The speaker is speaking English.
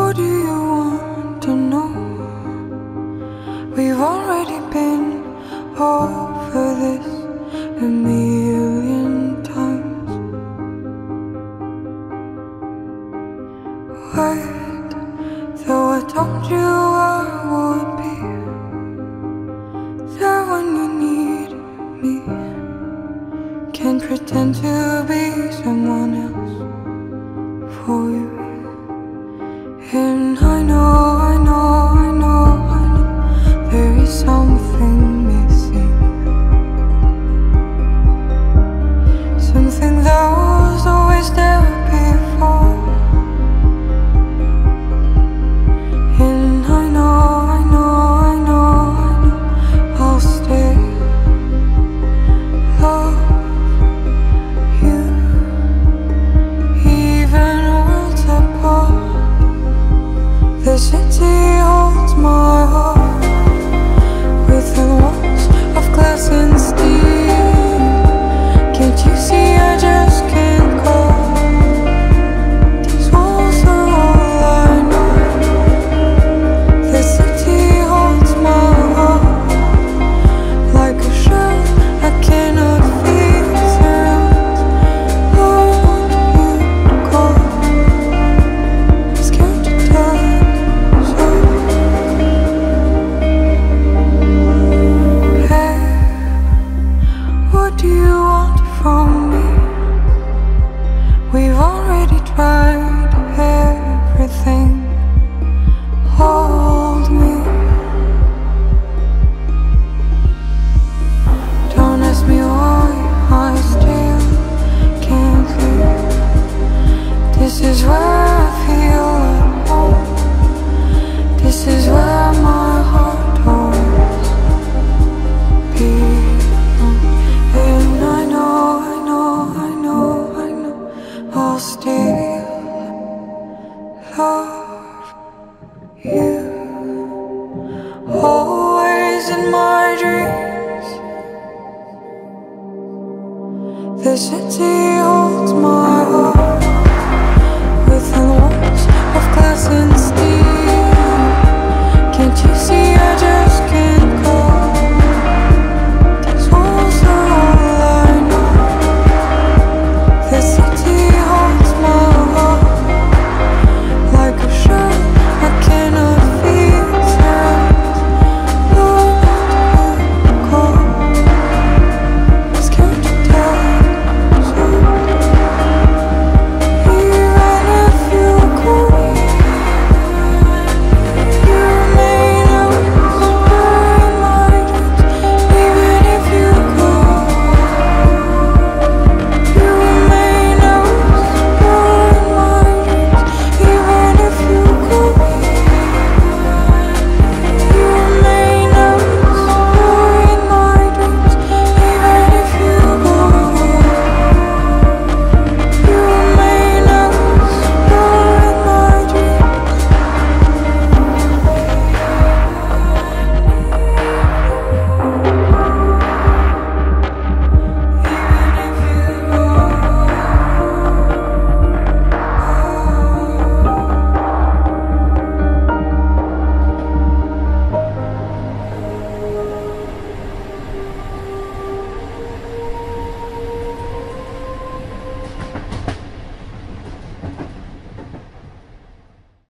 What do you want to know? We've already been over this a million times. Wait, though I told you I would be there when you need me. Can't pretend to be someone else for you. And I know there is something missing, something that was always there before. And I know I'll stay love you, even worlds apart. The city holds my heart within walls of glass and steel. Can't you see I just can't go? These walls are all I know. The city holds my heart like a shell I cannot feel. Hold you go. I'm scared to die. What do you want from me? We've already tried everything. Hold me. Don't ask me why I still can't leave. This is where I feel at home. This is where my heart always beats. And I know I'll still love you, always in my dreams. The city